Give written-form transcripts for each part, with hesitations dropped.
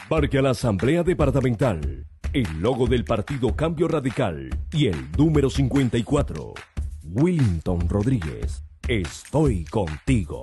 Parque a la Asamblea Departamental, el logo del Partido Cambio Radical y el número 54. Willington Rodríguez, estoy contigo.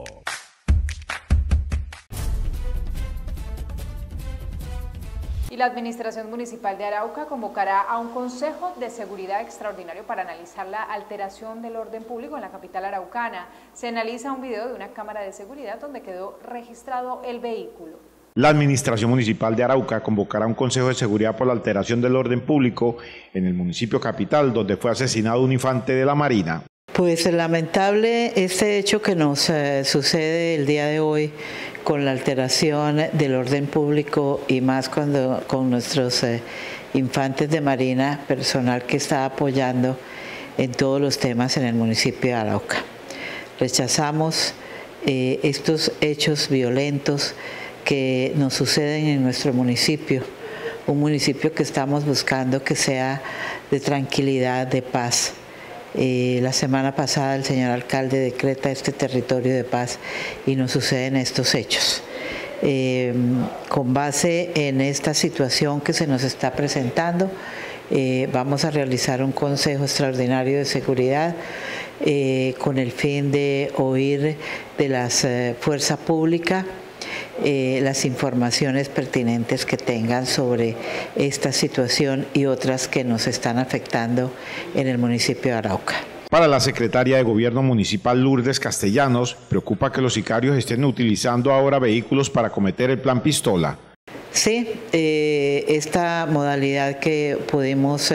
Y la Administración Municipal de Arauca convocará a un Consejo de Seguridad extraordinario para analizar la alteración del orden público en la capital araucana. Se analiza un video de una cámara de seguridad donde quedó registrado el vehículo. La Administración Municipal de Arauca convocará a un Consejo de Seguridad por la alteración del orden público en el municipio capital, donde fue asesinado un infante de la Marina. Pues lamentable este hecho que nos sucede el día de hoy con la alteración del orden público y más cuando con nuestros infantes de Marina, personal que está apoyando en todos los temas en el municipio de Arauca. Rechazamos estos hechos violentos que nos suceden en nuestro municipio, un municipio que estamos buscando que sea de tranquilidad, de paz. La semana pasada el señor alcalde decreta este territorio de paz y nos suceden estos hechos. Con base en esta situación que se nos está presentando, vamos a realizar un Consejo Extraordinario de Seguridad con el fin de oír de la fuerza pública las informaciones pertinentes que tengan sobre esta situación y otras que nos están afectando en el municipio de Arauca. Para la secretaria de Gobierno Municipal Lourdes Castellanos, preocupa que los sicarios estén utilizando ahora vehículos para cometer el plan pistola. Sí, esta modalidad que pudimos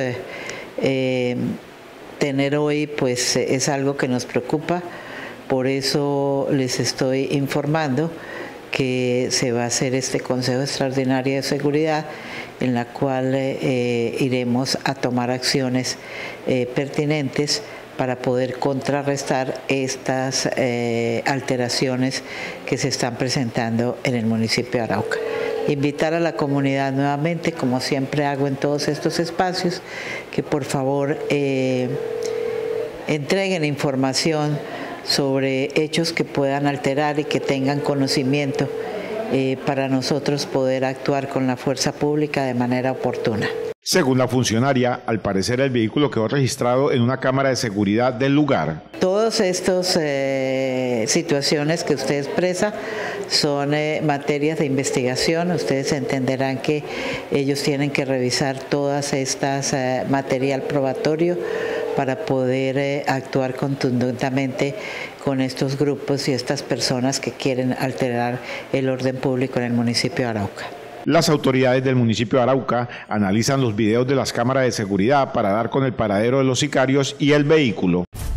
tener hoy pues es algo que nos preocupa, por eso les estoy informando que se va a hacer este Consejo Extraordinario de Seguridad en la cual iremos a tomar acciones pertinentes para poder contrarrestar estas alteraciones que se están presentando en el municipio de Arauca. Invitar a la comunidad nuevamente, como siempre hago en todos estos espacios, que por favor entreguen información sobre hechos que puedan alterar y que tengan conocimiento para nosotros poder actuar con la fuerza pública de manera oportuna. Según la funcionaria, al parecer el vehículo quedó registrado en una cámara de seguridad del lugar. Todas estas situaciones que usted expresa son materias de investigación. Ustedes entenderán que ellos tienen que revisar todas estas material probatorio para poder actuar contundentemente con estos grupos y estas personas que quieren alterar el orden público en el municipio de Arauca. Las autoridades del municipio de Arauca analizan los videos de las cámaras de seguridad para dar con el paradero de los sicarios y el vehículo.